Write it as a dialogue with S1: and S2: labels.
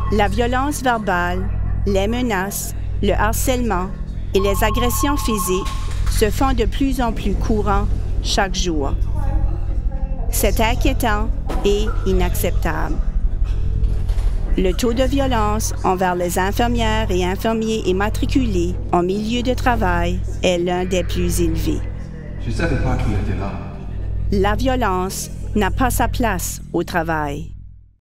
S1: La violence verbale, les menaces, le harcèlement et les agressions physiques se font de plus en plus courants chaque jour. C'est inquiétant et inacceptable. Le taux de violence envers les infirmières et infirmiers immatriculés en milieu de travail est l'un des plus élevés.
S2: Je ne savais pas qu'il était là.
S1: La violence n'a pas sa place au travail.